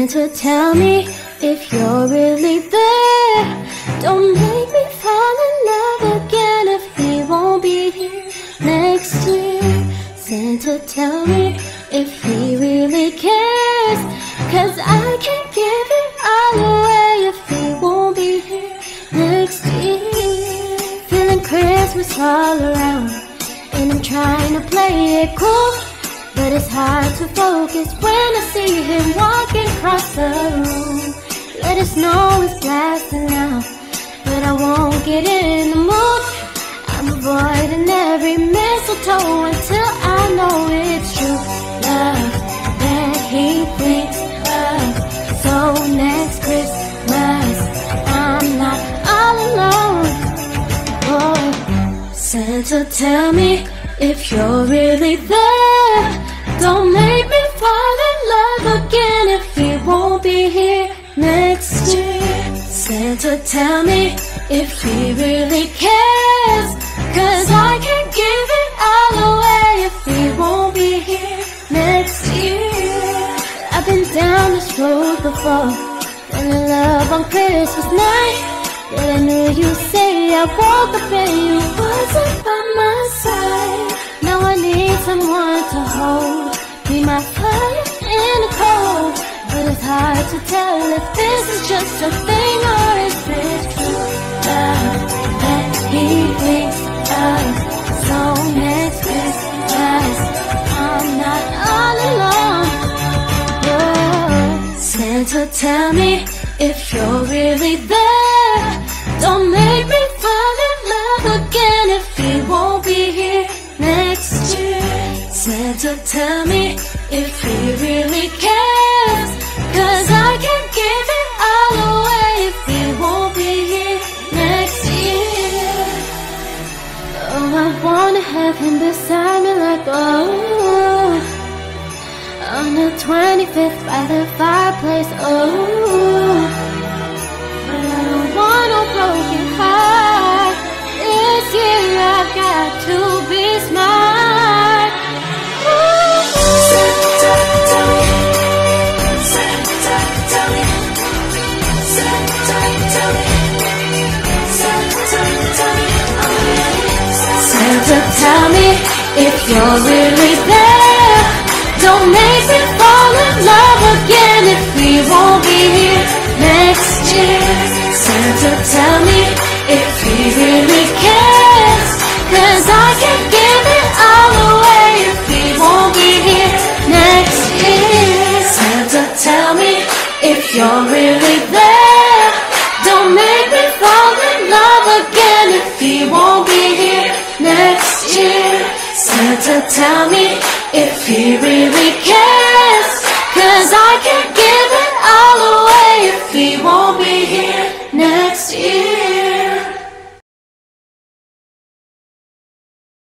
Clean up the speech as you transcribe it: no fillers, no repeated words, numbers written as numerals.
Santa, tell me if you're really there. Don't make me fall in love again if he won't be here next year. Santa, tell me if he really cares, 'cause I can't give it all away if he won't be here next year. Feeling Christmas all around, and I'm trying to play it cool, but it's hard to focus when I see him walking across the room. Let us know it's blasting loud, but I won't get in the mood. I'm avoiding every mistletoe until I know it's true love that he thinks of. So next Christmas I'm not all alone. Oh, Santa, tell me if you're really there. Don't make me fall in love again if he won't be here next year. Santa, tell me if he really cares, 'cause I can't give it all away if he won't be here next year. I've been down this road before, fell in love on Christmas night. But I knew you'd say I woke up and you wasn't by my side. Now I need someone to hold, be my fire in the cold. But it's hard to tell if this is just a thing or is this true love that he thinks of. So next Christmas I'm not all alone. Oh, Santa, tell me if you're really there. Don't make me fall in love again if he won't be here next year. Santa, tell me if he really cares, 'cause I can't give it all away if he won't be here next year. Oh, I wanna have him beside me like, oh, on the 25th by the fireplace, oh. But I don't want no broken heart. This year I've got to be smart. Santa, tell me. Santa, tell me. Santa, tell me. Santa, tell me. Santa, tell me if you're really there. Don't make me fall in love again if we won't be here next year. Santa, tell me if he really cares, 'cause I can't give it all away if he won't be here next year. Santa, tell me if you're really there. Don't make me fall in love again if he won't be here next year. Santa, tell me if he really cares, 'cause I can't